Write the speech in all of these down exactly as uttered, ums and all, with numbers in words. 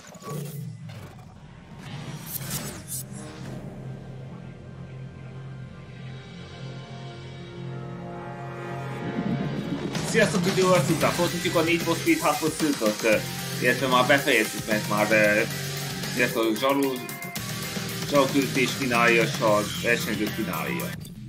Sziasztok, videóval tudtam, folytatjuk a Need for Speed Hot Pursuit-ot, illetve már befejeztük, mert már illetve a zsarú zsaruküldés finálja és a versenyző finálja.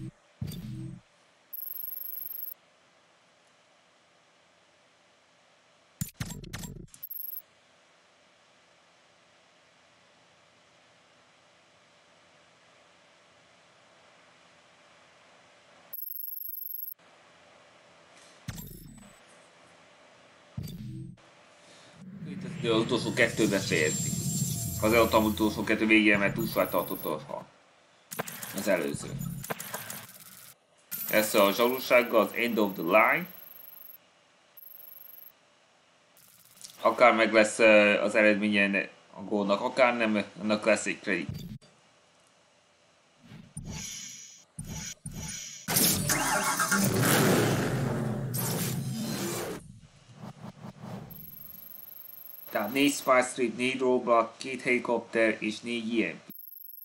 Az utolsó kettőbe fejezik. Az előttem utolsó kettő végére, mert túlszvált tartott a az előző. Ez a zsarúsággal az End of the Line. Akár meg lesz az eredménye a gólnak, akár nem, annak lesz egy kredit. Tehát négy Spy Street, négy roadblock, két helikopter és négy i em pé.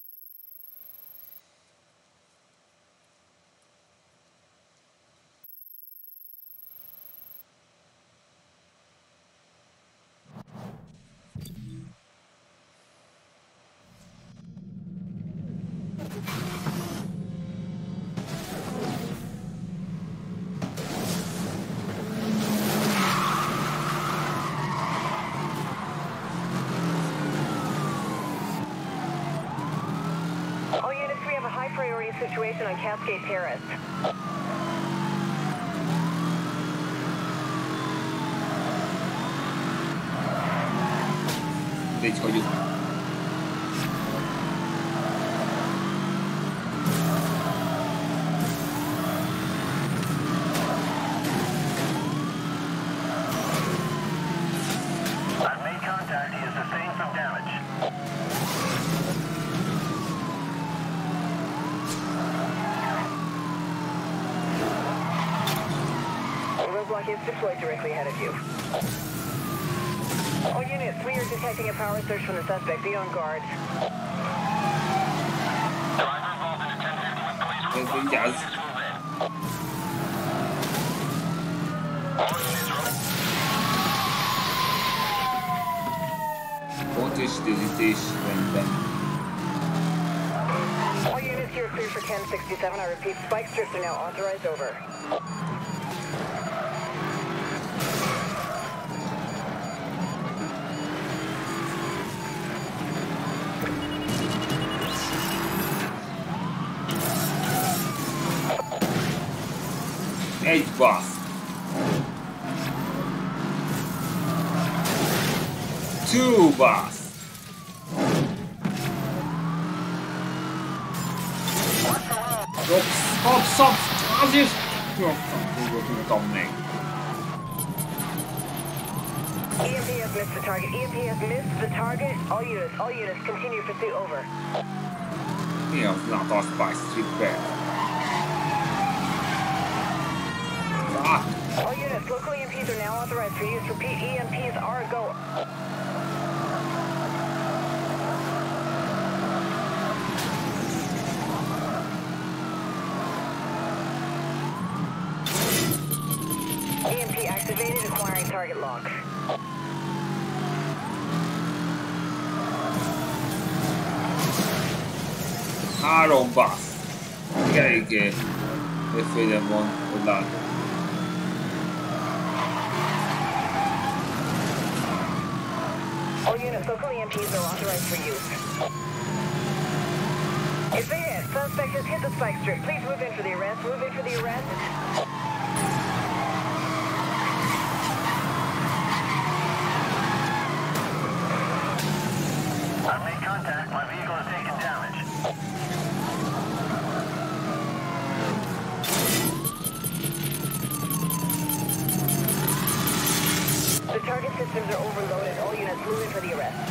Situation on Cascade Terrace. Így hagyjuk. I've made contact. He has sustained some damage. Roadblock is deployed directly ahead of you. All units, we are detecting a power surge from the suspect. Be on guard. Driver involved in a ten fifty with police roadblock. All units roll. Pont és tűzítés rendben. All units, you're clear for ten sixty-seven. I repeat, spike strips are now authorized over. Egy basz. Two basz. Stop, stop, stop, azért tudtam meg. E M P has missed the target. E M P has missed the target. All units, all units, continue pursuit over. Mi az not a Spy Street-be? All units, local E M Ps are now authorized for use. Repeat, E M Ps are a go. E M P activated, acquiring target lock. Három basz. Eléggé ötfélem van, hogy látom. All units, local E M Ps are authorized for use. It's a hit. Suspect has hit the spike strip. Please move in for the arrest. Move in for the arrest. I've made contact. My vehicle has taken damage. The target systems are overloaded. All units move in for the arrest.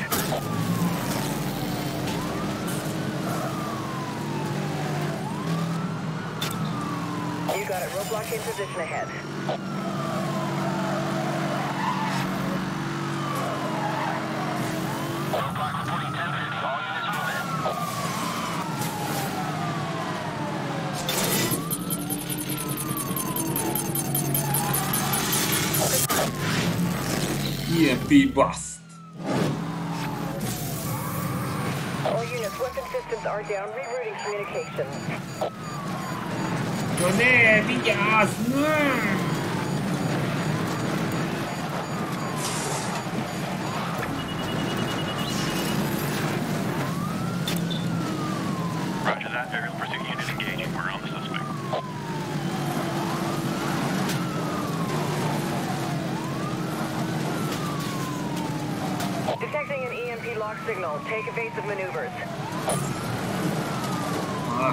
You got it. Roadblock in position ahead. E M P Blast. All units, weapon systems are down. Rerouting communications. No ne, vigyázz! Ne! Roger that. Aerial pursuit unit engaging. We're on the suspect. Detecting an E M P lock signal. Take evasive maneuvers. Ah.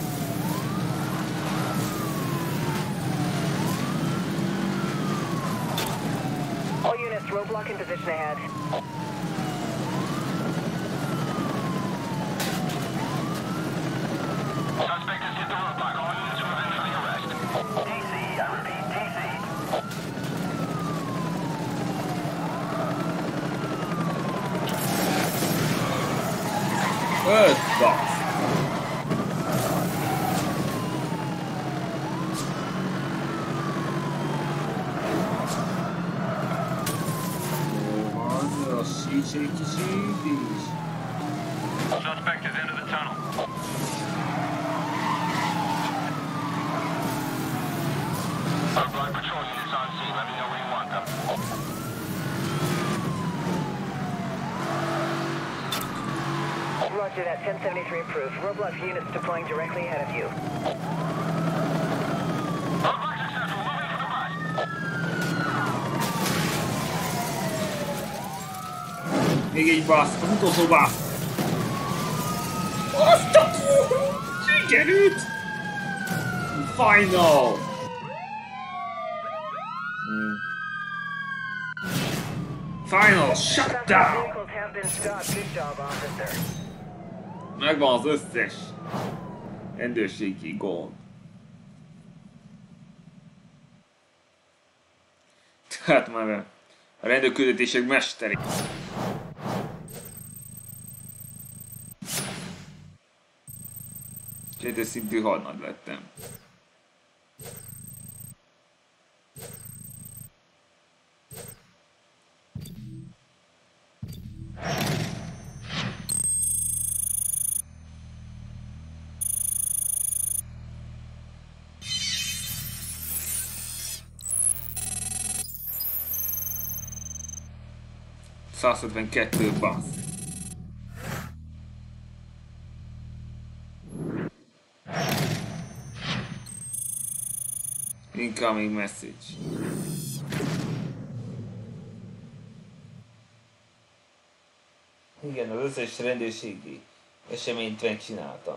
All units, roadblock in position ahead. Suspect has hit the roadblock. All units will eventually arrest. D C, I repeat, D C. Öt basz. Shaky, shaky. Suspect is into the tunnel. Roadblock patrol units on scene. Let me know where you want them. Roger that. ten seventy-three approved. Roadblock units deploying directly ahead of you. Roadblock successful. Moving to the right. Még egy basz, az utolsó basz. Azt a kurva! Sikerült! Final! Hmm. Final shutdown! Vehicles have been stopped. Good job, officer. Megvan az összes rendőrségi gond. Tehát már a rendőrküldetések mesteri. Kettő szintű hadnagy lettem. százhetvenkettő basz. Incoming message. Igen, az összes rendőrségi eseményt megcsináltam.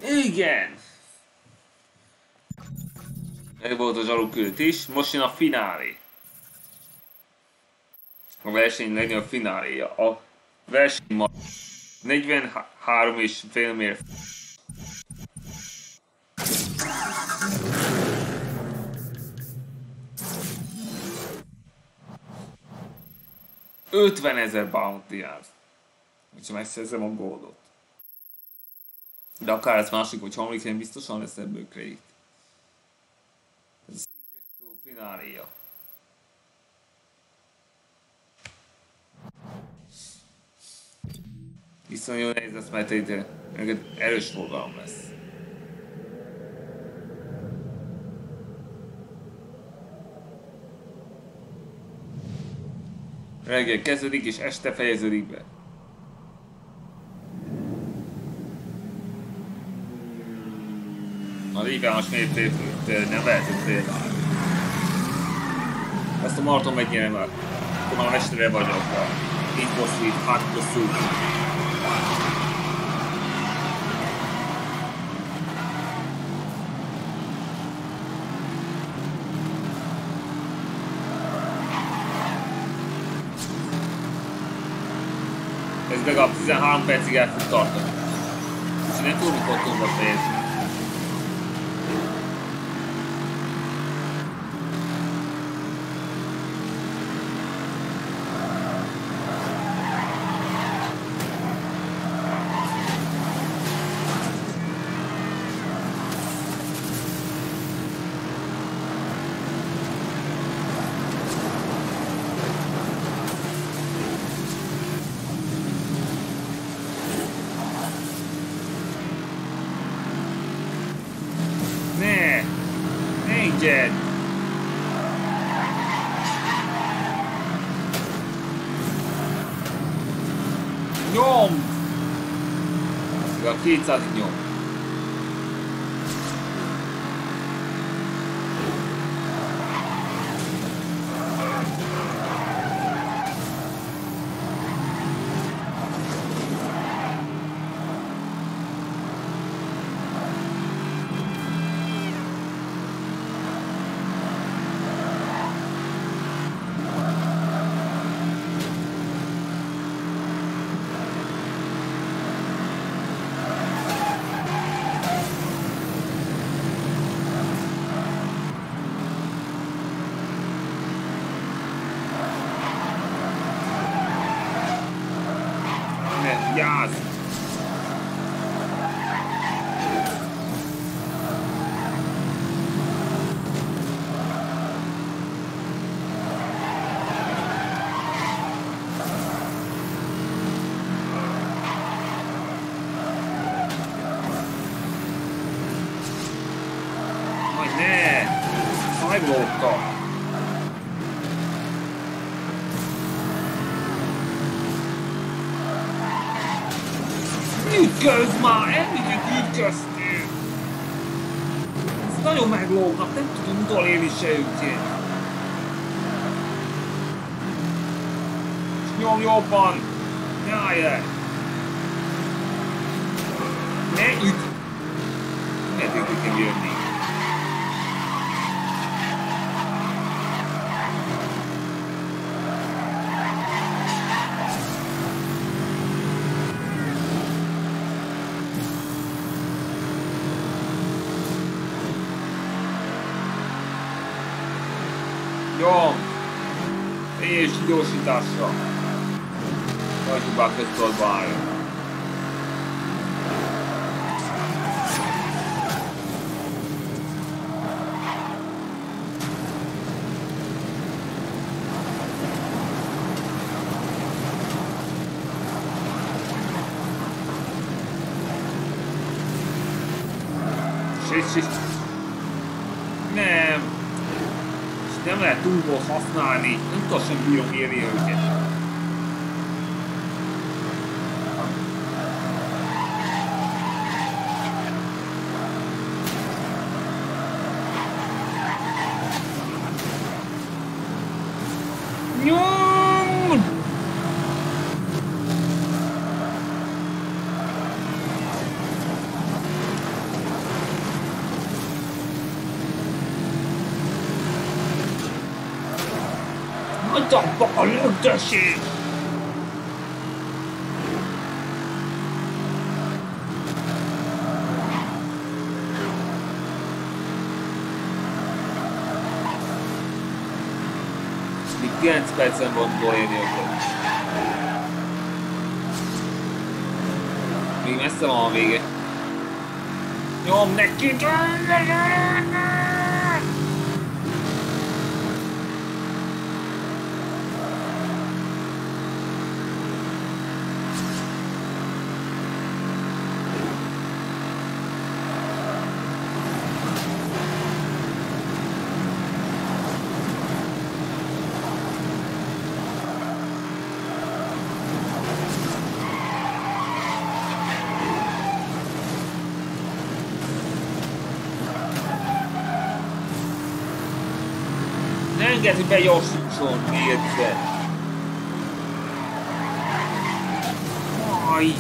Igen! Ez volt a zsalukültés, most jön a finálé. A verseny legnagyobb fináléja. A verseny ma negyvenhárom és fél mérföld. ötvenezer bounty-át. Hogyha megszerzem a goldot. De akár ez másik, hogy harmadik helyen biztosan lesz ebből kredit. Ez a Secret fináléja. Viszonylag nehéz lesz, mert itt erős fogalom lesz. Reggel kezdődik és este fejeződik be. A légálmas mértékét nem lehetett például. Ezt a maraton megnyerem el. Akkor már mestere vagyok a Need for Speed Hot Pursuit. Ez legalább tizenhárom percig el fog tartani. És nem tudom, mikor tudom fejezni. Dead. Nyom! A kétszázig nyom. Yes! Majd ne! Meglógtam! Ütközz már! Elmegyek ütköztél! Ez nagyon meglógnak, nem tudom utolérni se őket. És nyom jobban! Ne állj el! Ne üt! Ne tudjuk nem jönni. Jó! És gyorsításra! Hagyjuk be a köztudatba álljon. És, és... Nem! Nem lehet túlból használni, nem tudom sem bírom érni őket. Nyom! Mondtam, baka, lögdösség! Még kilenc percen volt érni őket. Még messze van a vége. Nyom neki! Engedd, hogy begyorsítson még egyszer. Aj!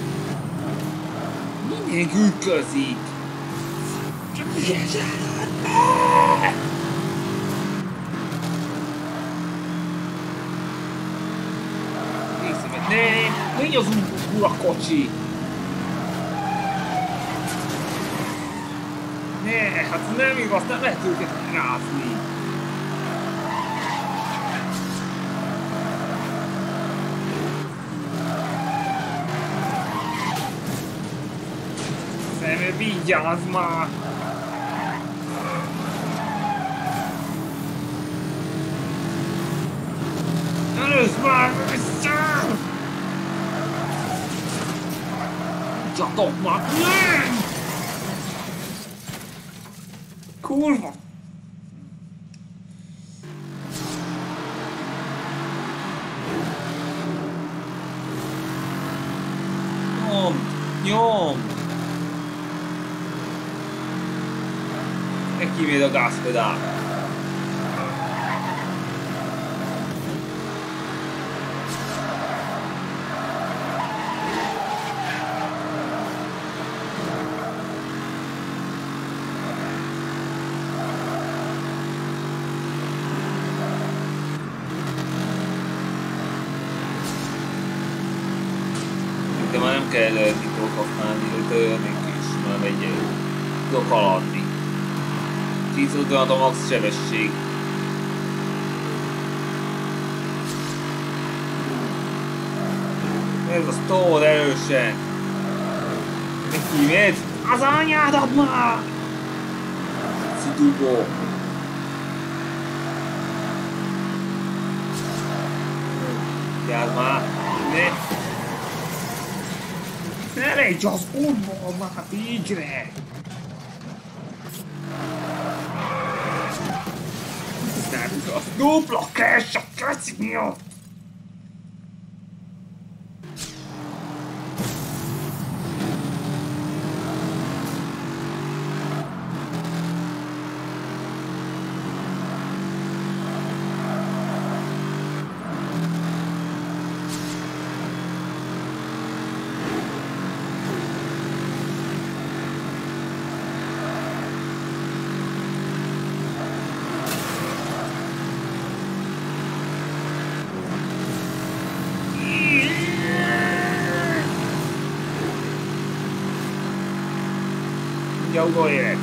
Mindenki ütközik. Csak ügyes állat! Nézzem meg, ne! Mi az urakocsi? Ne, hát nem igaz, nem lehet őket rázni. Vigyázz már! Előzd már vissza! Csatok már! Nem! Kurva! Nyom! Nyom! Kivéd a gázpedál. De már nem kell nitrót használni, hogy még is már megy el. Tudok haladni. tízhuszonhat a max sebesség. Ez a stól erősen. Neki megy? Az anyádat már! Szidubó. Járd már! Ne! Ne légy az útból már ígyre! Az dupla cash a keci miatt! Yo ugorjék!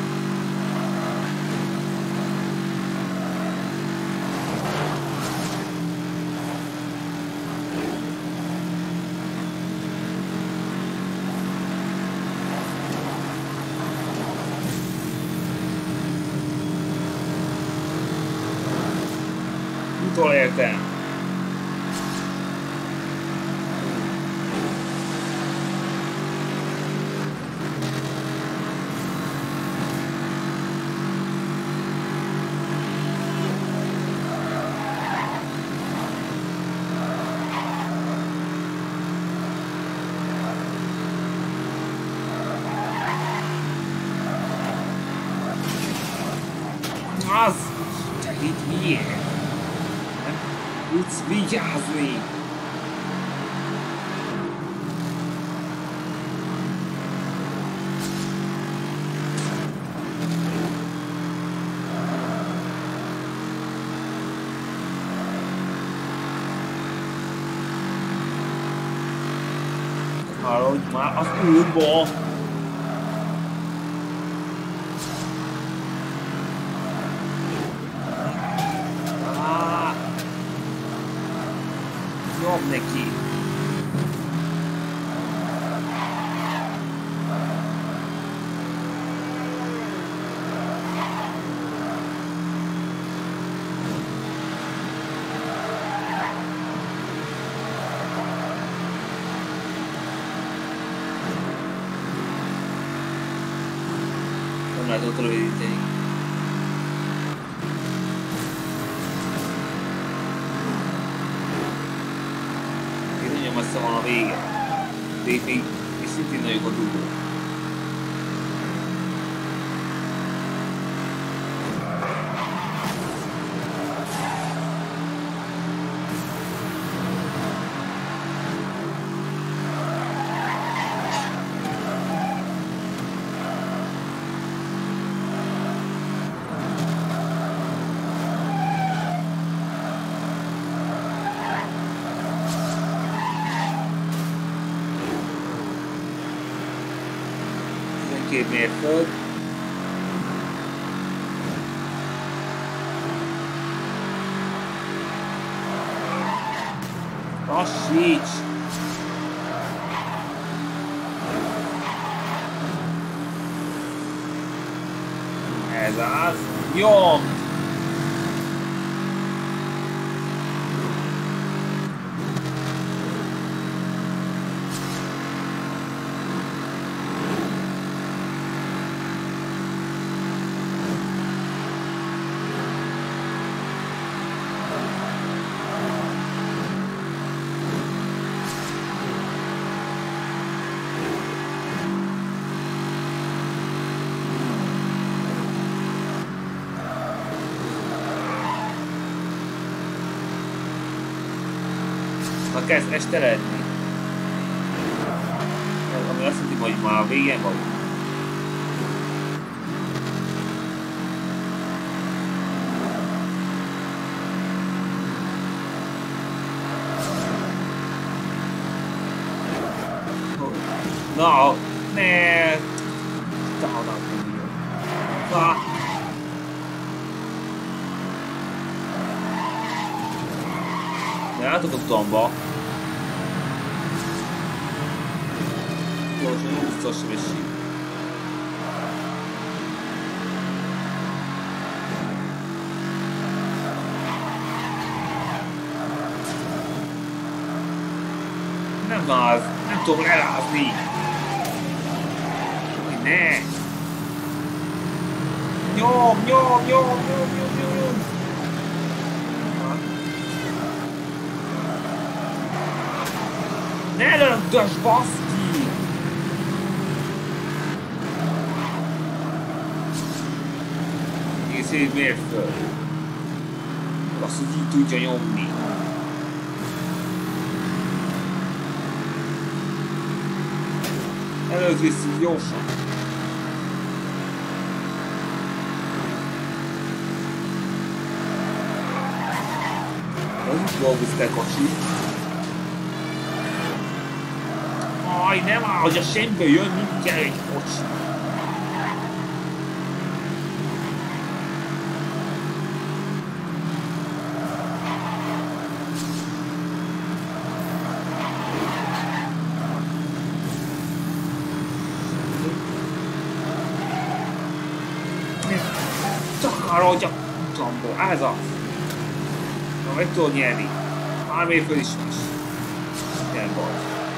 Utolértem! Az! Te itt miért? Nem tudsz vigyázni! Hallod már az űrba! Jobb neki! Non lehet ott rövidíteni. Én nagyon messze van a vége. De itt még, még szintén nagyok a dugó. Két mérföld. Lassíts! Ez az. Jó! Na kezd esteledni. Ami azt jelenti, hogy már a végén van. Na, ne! Talán Na! Ne átadottam ba. Gyorsan húzta a sebesség. Nem az, nem tudom elázni. Ne! Nyom, nyom, nyom, nyom, nyom, nyom, nyom. Ne lögdös, baszki! Egész egy mérföld. Azt, hogy így tudja nyomni. Előtt visszük gyorsan. Az dolgozták a kocsit. Aj, nem áll, hogy a semmiből jön mindjárt egy kocsi. Takarodj a kutamból, ez az! Na, meg tudod nyerni. Már mérföld is más. Nem baj.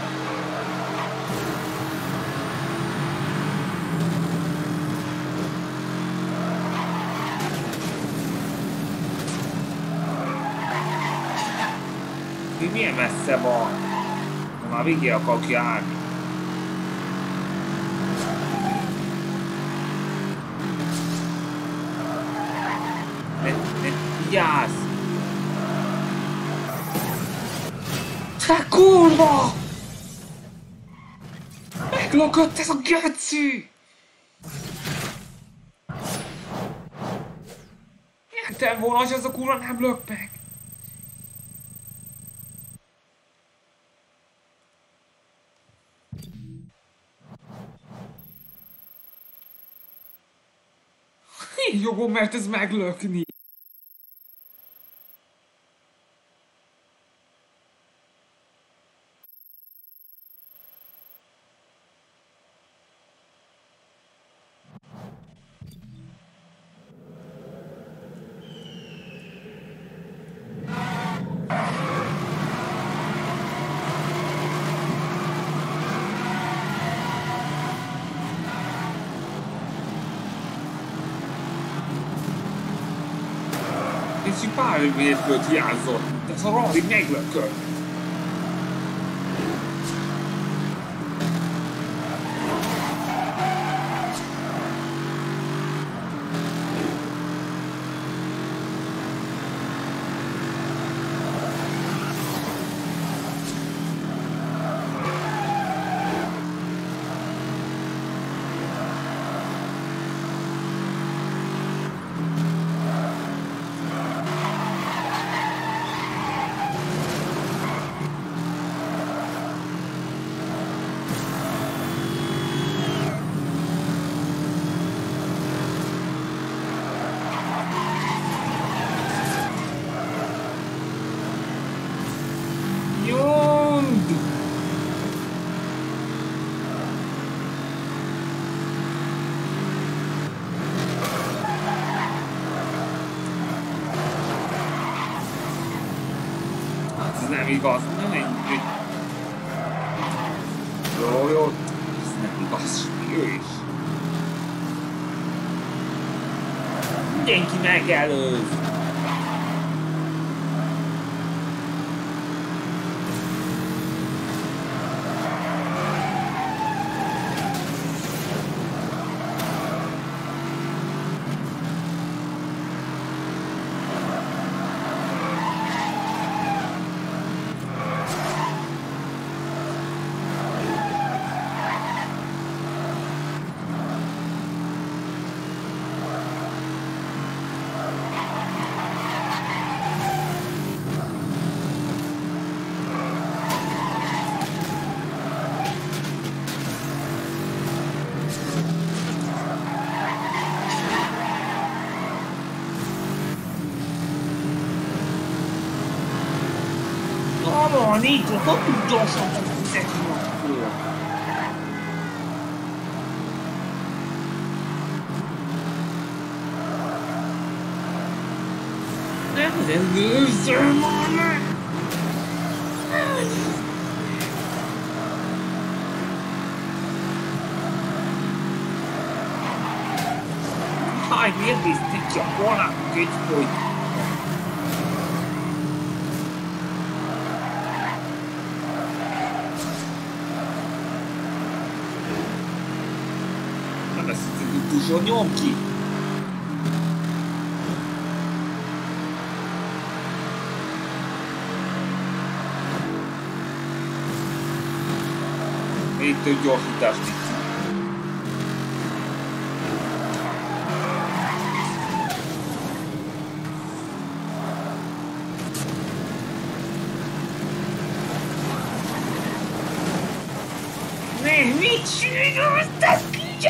Mi milyen messze van? Már végig akarok járni. Ne, ne, vigyázz! Te kurva! Meglökött ez a geci! Értem volna, hogy ez a kurva nem lök meg! én jogom, mert ez meglökni. És így pár mérföld hiányzott, de ez a rally meglökött. Nem igaz, nem egy... Jó, jó, ez nem igaz, ő is. Mindenki megelőz. Van, így van, hogy gyorsan fizetni akkor. Nem, de nézzem már meg! Hány miért biztos csak volna, hogy hogy dużo niomki. Még több gyorsítást itt. Nem, mit csináltak így?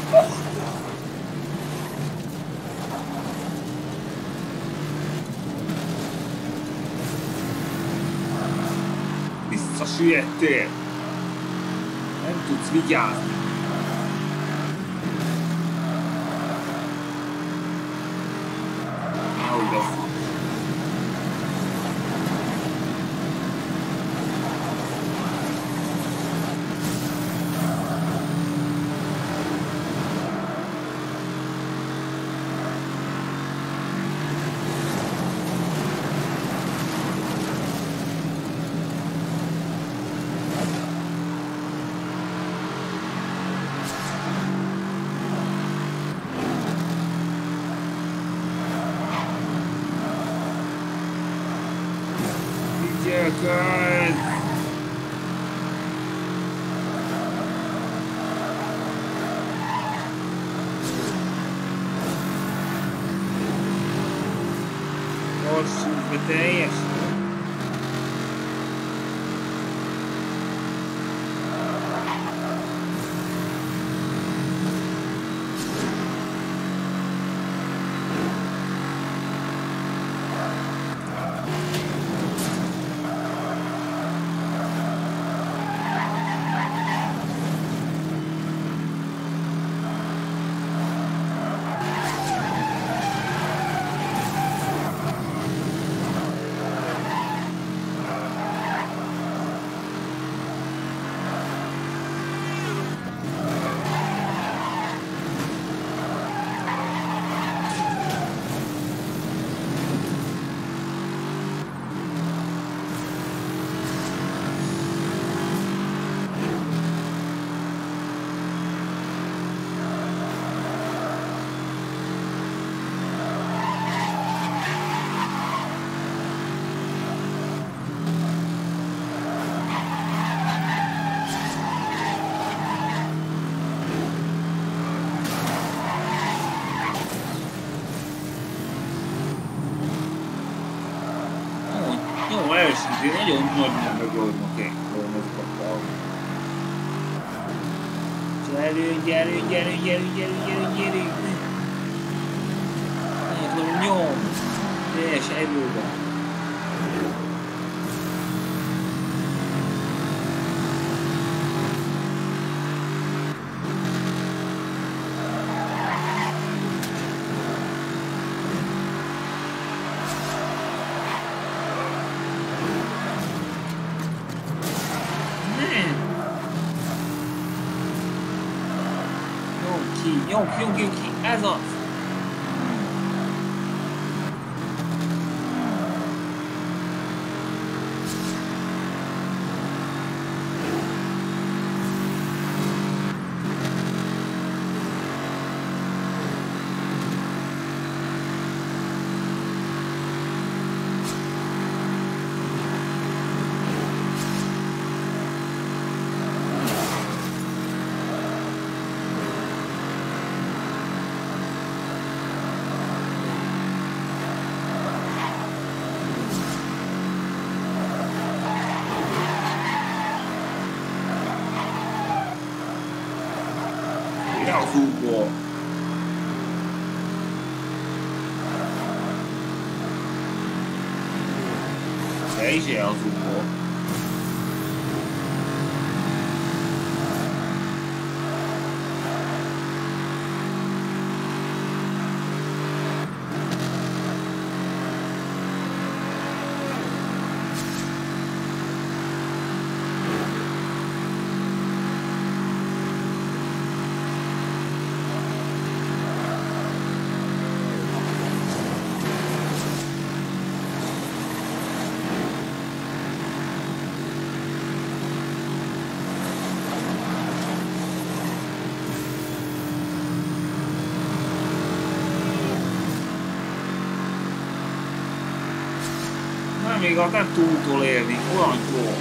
Visszasüllyedtél! Nem tudsz vigyázni! Ahogy lesz. Good. Gyorsult be teljesen. Ezért nagyon nagy megoldnak ezek a falak. Gyerünk, gyerünk, gyerünk, gyerünk, gyerünk, gyerünk, gyerünk! Nagyon nyom! Teljes erőben! Nyom ki, nyom ki, nyom ki, ez az! Fútból. Te is ilyen a fútból. Még az nem túl utolérni, olyan jó.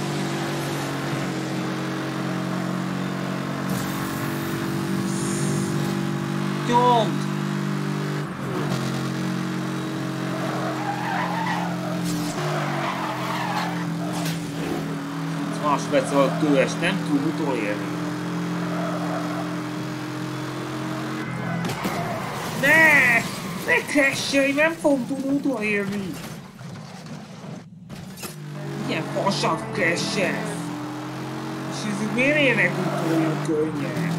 Nyomd! Más perc tőles, nem túl utolérni. Ne! Ne crashelj, nem fogom tudni utolérni. Ilyen fasat crash-el. És ez miért érnek utolérni könnyen?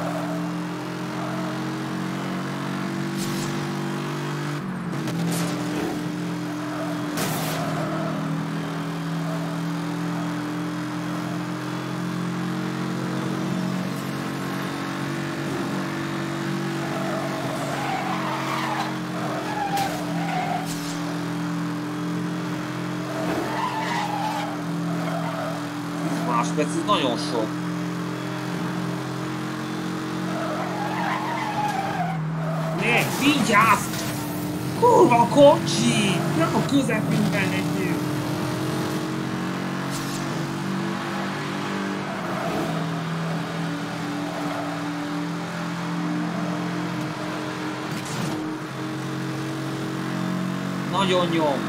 Ez nagyon sok. Ne, vigyázz! Kurva kocsi! Nem a közepünkben legyünk! Nagyon nyom!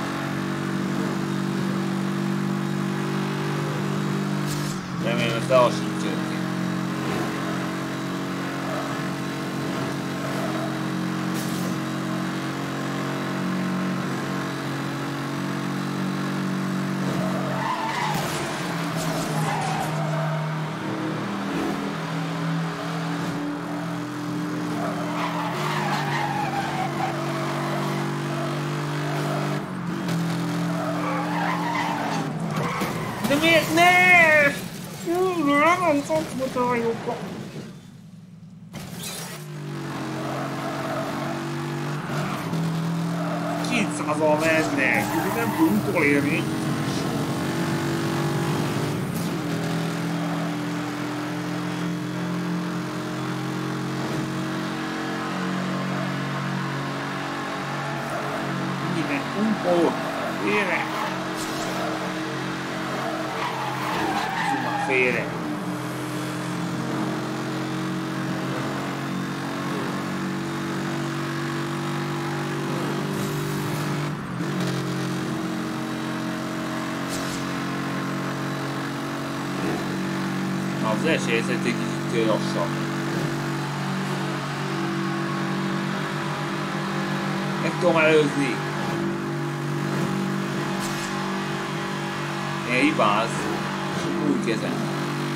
Remélem, ezt lelassítja őket. De miért ne? Nem tudsz motorjukat. kétszázal mennek, úgyhogy nem tudunk utolérni. Ide, umpó, félre. Zuma félre. Az első helyzet egy kicsit lassabb. Meg tudom előzni. Ne hibázz. És úgy kezem.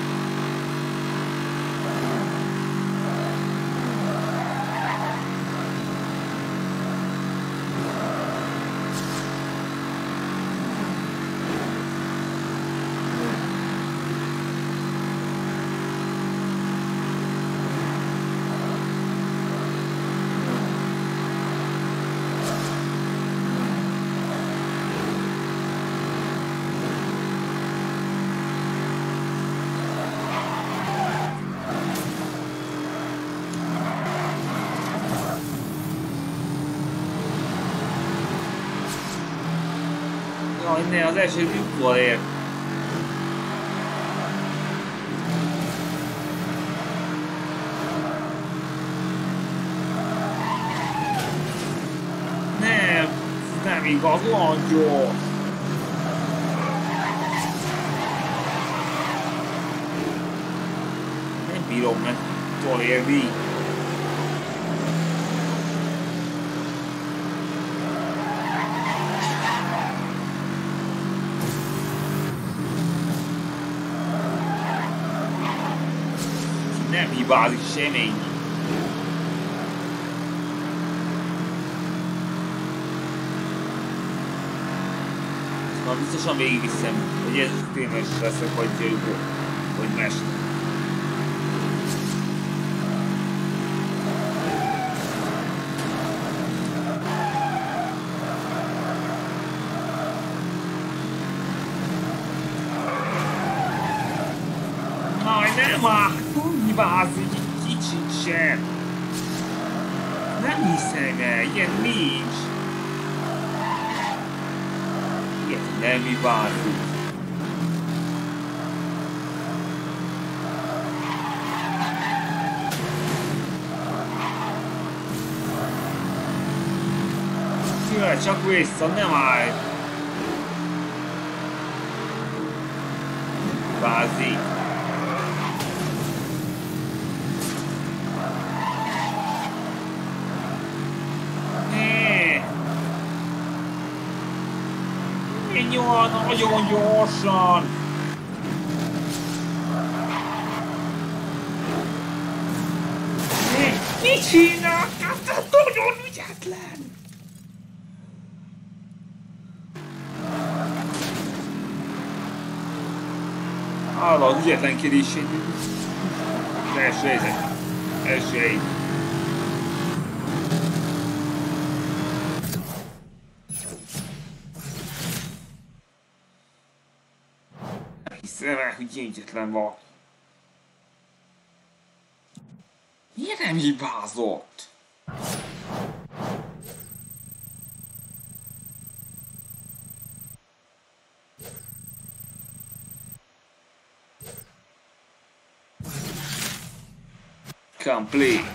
Ne, az első lyukból ér. Nem, nem igaz, olyan gyors. Nem bírom meg tolérni. Nem hibázik semennyi. Na biztosan végigviszem, hogy ez tényleg leszek, vagy győgő, vagy mester. Nem már! Hibázik egy kicsit sem! Nem hiszem el, ilyen nincs! Ilyen nem hibázik! Jöjj, csak vissza, nem állj! Hibázik! Nyilván nagyon gyorsan! Mit csinálsz? Ez nagyon ügyetlen! Arra az ügyetlenkedését. Az első helyzet. Első helyzet. Hiszem el, hogy ügyetlen vagy. Miért nem hibázott? Complete.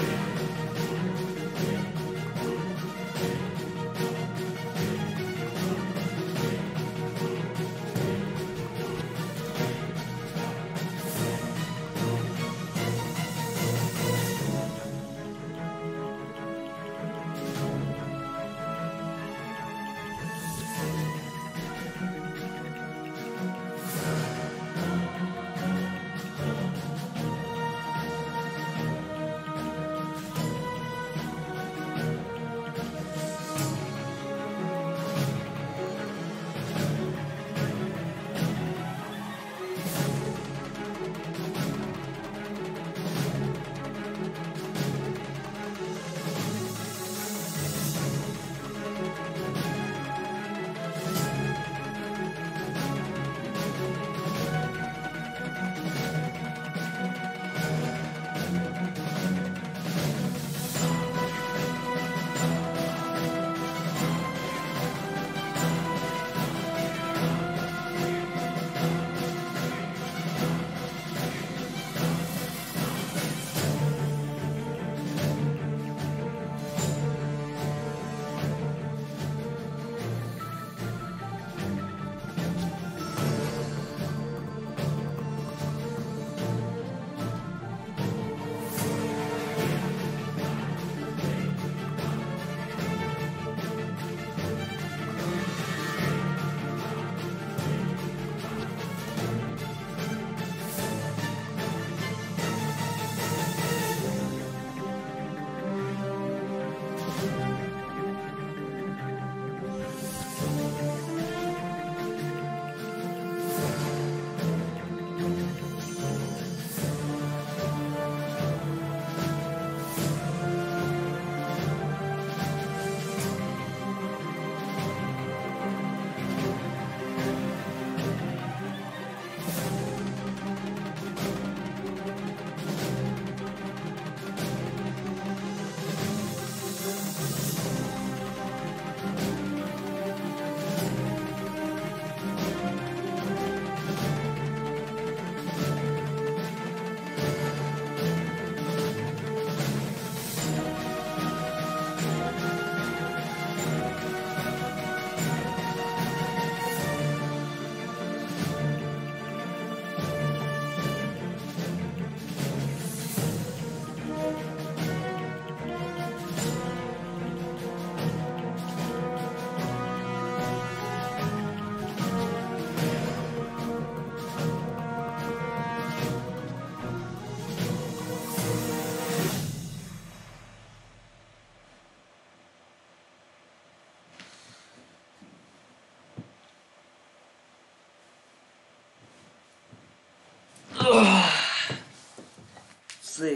Szép.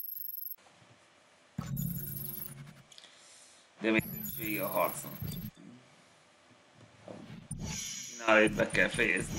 De még nincs vége a harcon. Finálét be kell fejezni.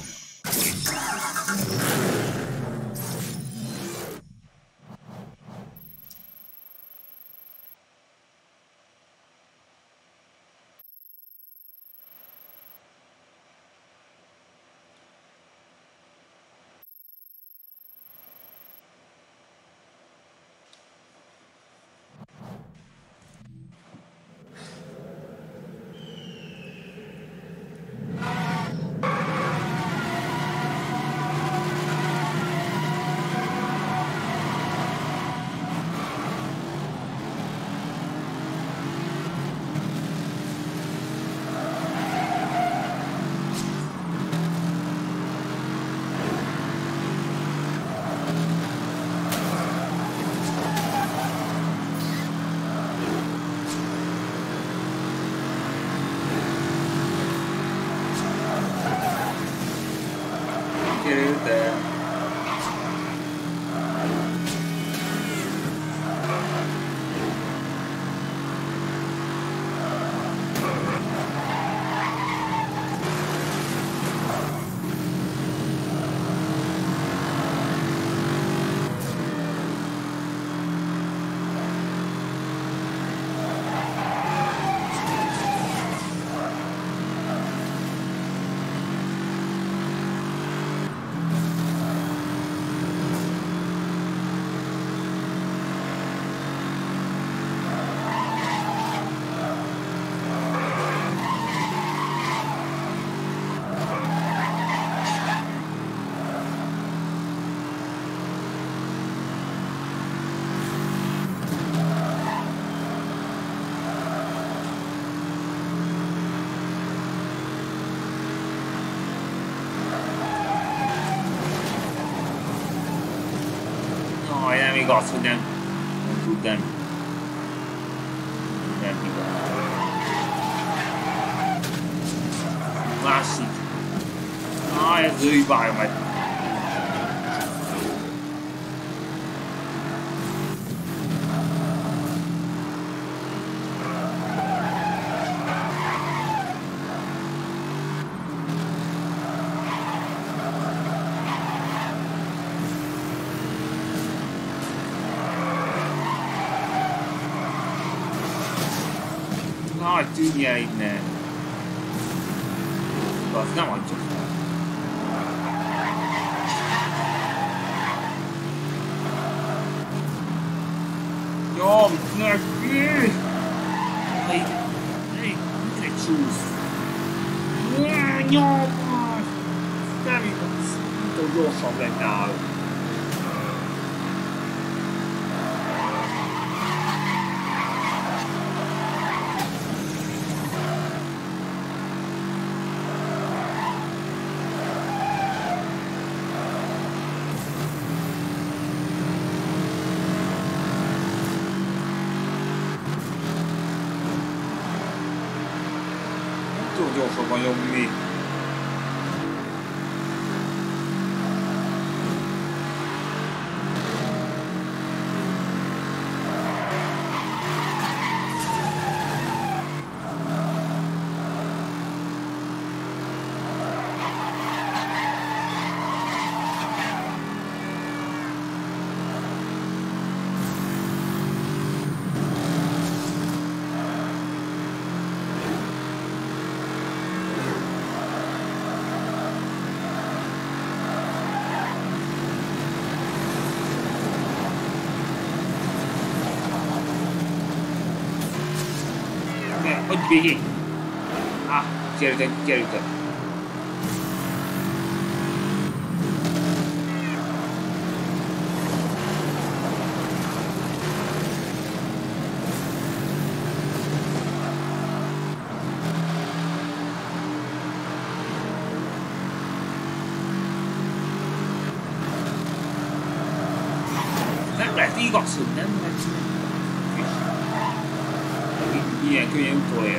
még az, hogy nem, nem tud, nem. Nem igaz. Másik. Ah, ez ő hibája meg. Na, tűnj el innen. Az nem adja fel. Nyom, neki! Egy, egy, egy csúsz. Nyom! Nem igaz. Nem tudom, gyorsan lett náluk. Gyorsabban nyomni. Hogy végig? Ah, kerültem, kerültem. Nem lehet igaz, hogy nem lehet. Ilyen könnyen utolér.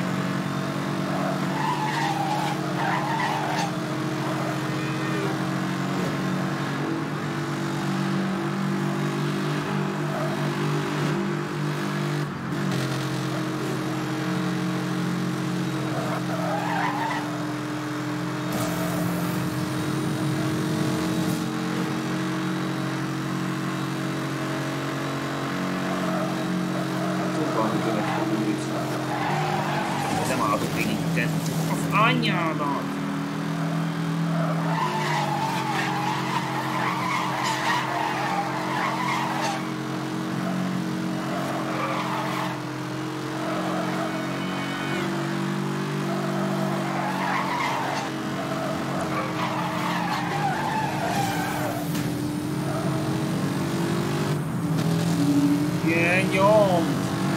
Anyádat! Igen, nyom!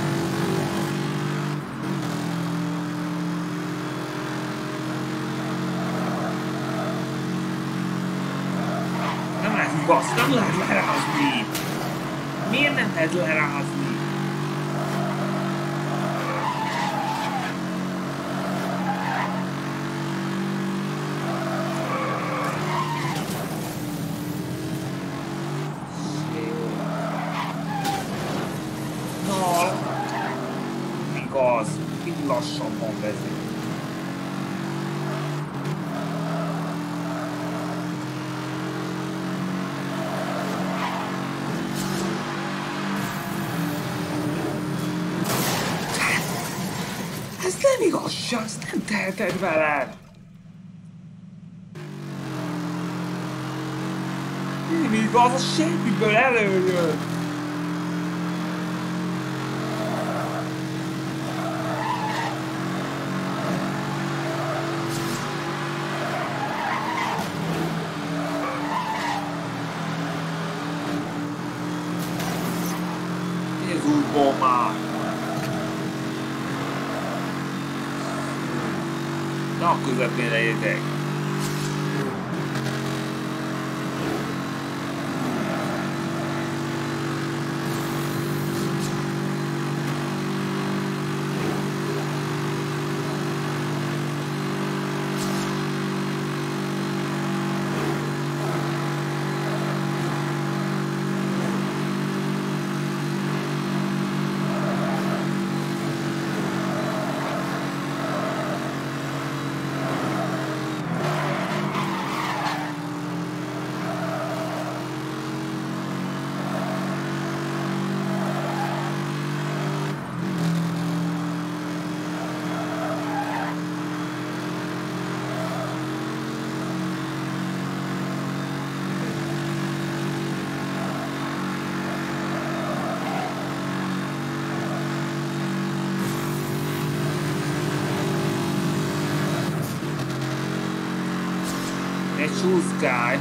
Basz, nem lehet lerázni! Miért nem lehet lerázni? Na, igaz, így lassabban vezet. Nem igazság, ezt nem teheted vele! Nem igaz, az semmiből előjön! Jézusból már! Na, közepén legyetek. Egy csúszkálj.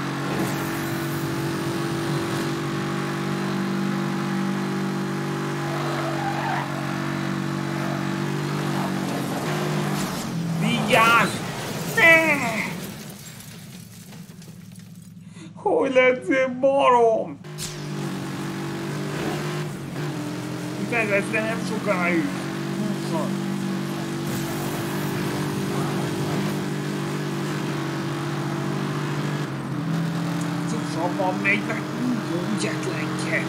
Vigyázz! Ne! Hogy lettél barom? Vezetve nem sokáig. Csapban megy meg ügyetlenket.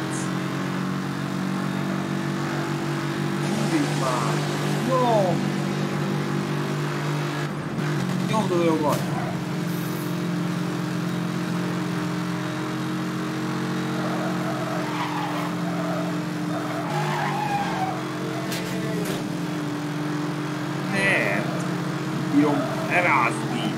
Hívjuk már. Jó. Nyomd a vagy. Jó, erázni.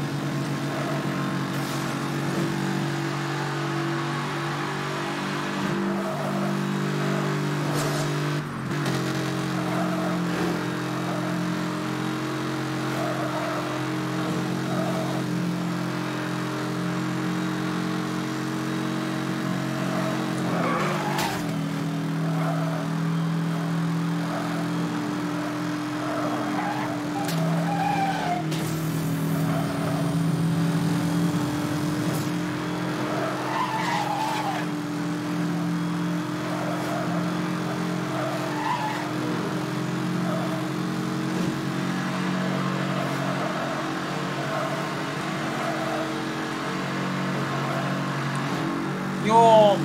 Nyom!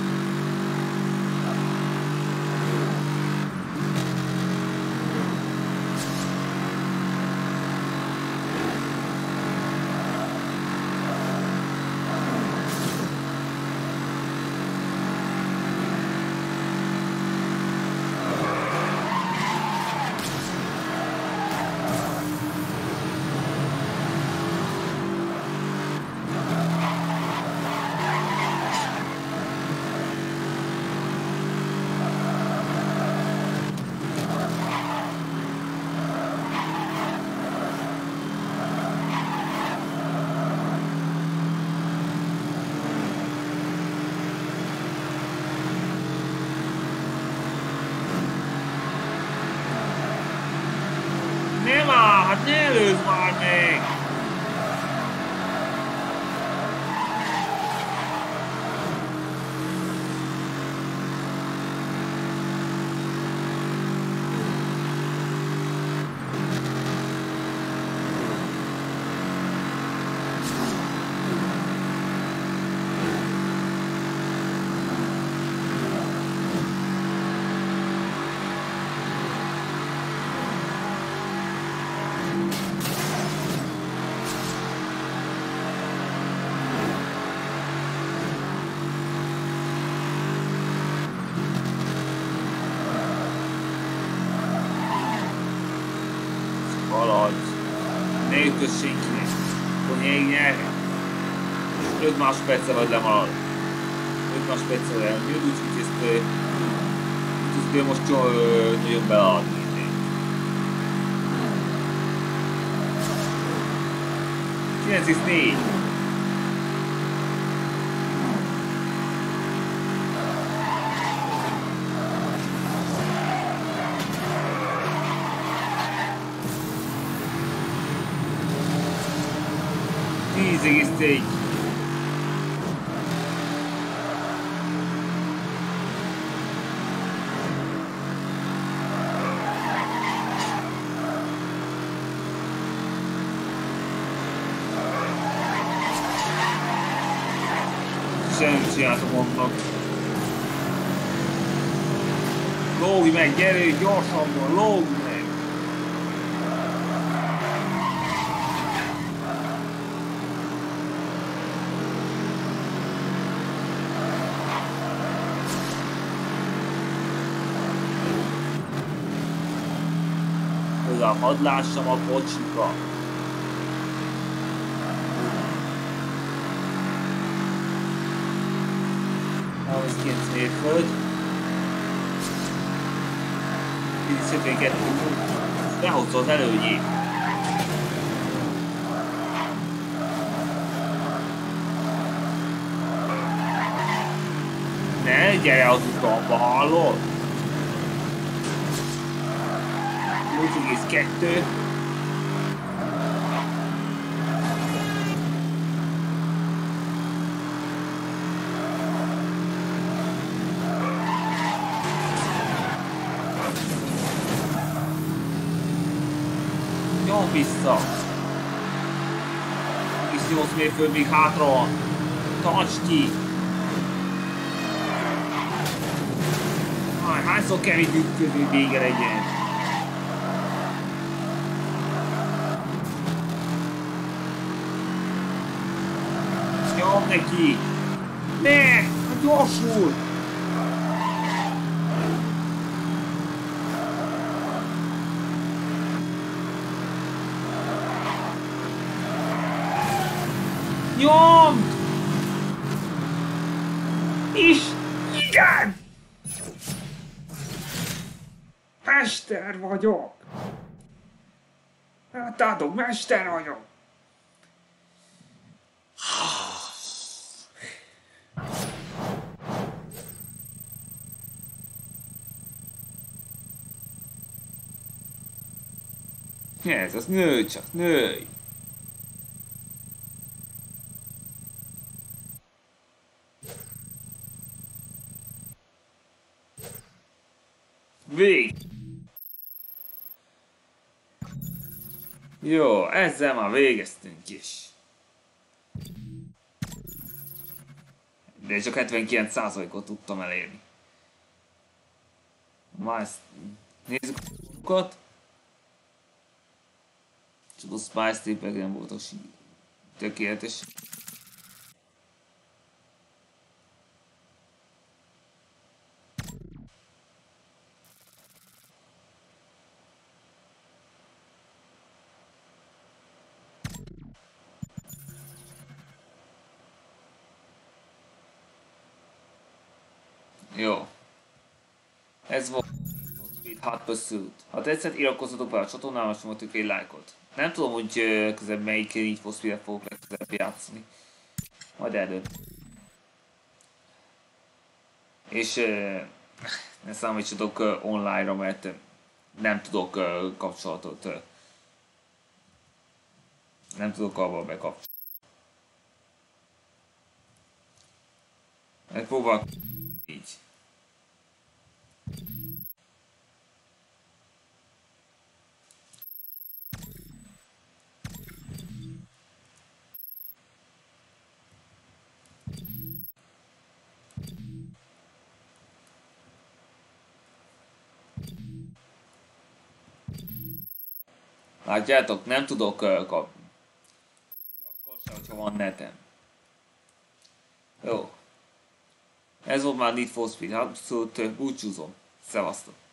Nem áll, hát ne előzd már meg! Haladj! Ne ütös senkinek! Hogy még nyerhet! öt másodperccel vagy lemarad. öt másodperccel elműd, úgyhogy ezt... Úgyhogy most nagyon beleadni. kilenc négy. tíz egész egy. Semmit csináltam annak. Lógj meg, gyere, gyorsabban, lógj meg! Hadd lássam a kocsikat. harminckilenc mérföld. Így szépen kettő. Behozza az elődjét. gyere az utamba, hallod? nyolc egész kettő. Nyom vissza! Kis nyolc mérföld még hátra van. Tartsd ki! Háj, hányszor kell itt ütközni, hogy vége legyen? Nyom neki! Ne! Hát gyorsul! Nyomd! És igen! Mester vagyok! Láttátok, mester vagyok! Ez az nő csak, nőj! Vég! Jó, ezzel már végeztünk is. De csak hetvenkilenc százalékot tudtam elérni. Már ezt nézzük a dolgokat. Csak a Spice Tape nem volt a tökéletes. Jó. Ez volt Hot Pursuit. Ha tetszett, iratkozzatok be a csatornára, és nyomjatok egy lájkot. Nem tudom, hogy közben melyik Need for Speed-et fogok legközelebb játszani. Majd eldönt. És ne számítsatok online-ra, mert nem tudok kapcsolatot. Nem tudok abba bekapcsolni. Megpróbálok így. Látjátok, nem tudok uh, kapni. Akkor sem, hogyha van netem. Jó. Ez volt már Need for Speed, hát szóval búcsúzom. Szevasztok.